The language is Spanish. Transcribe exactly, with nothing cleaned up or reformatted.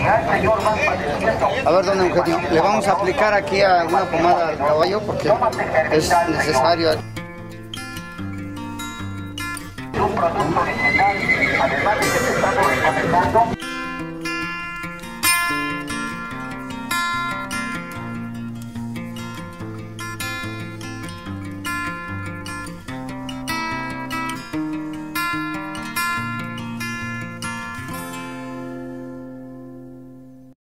A ver, don Eugenio, le vamos a aplicar aquí a una pomada al caballo porque es necesario. Un producto original, además de que te estamos recomendando